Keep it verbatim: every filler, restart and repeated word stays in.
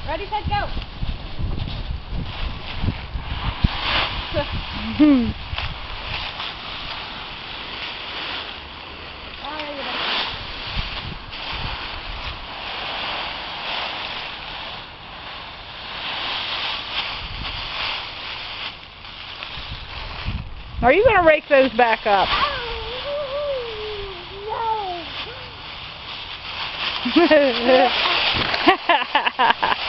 Ready, set, go. Are you going to rake those back up? No.